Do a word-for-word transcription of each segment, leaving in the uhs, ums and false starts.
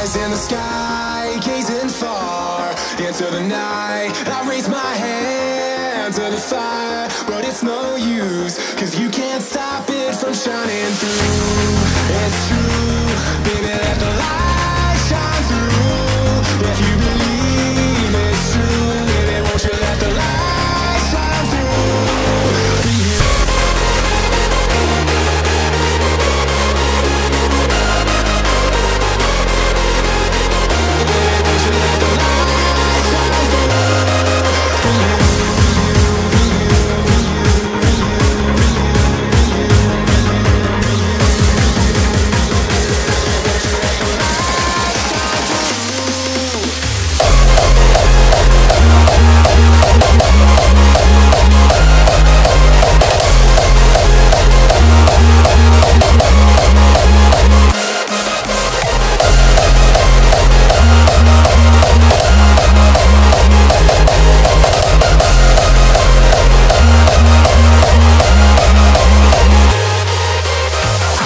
Eyes in the sky, gazing far into the night. I raise my hand to the fire, but it's no use, cause you can't stop it from shining through. It's true, baby, let the light shine through. If you believe it's true, baby, won't you let the light shine through for you.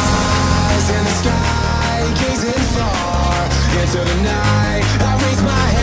Into the night, I raise my hand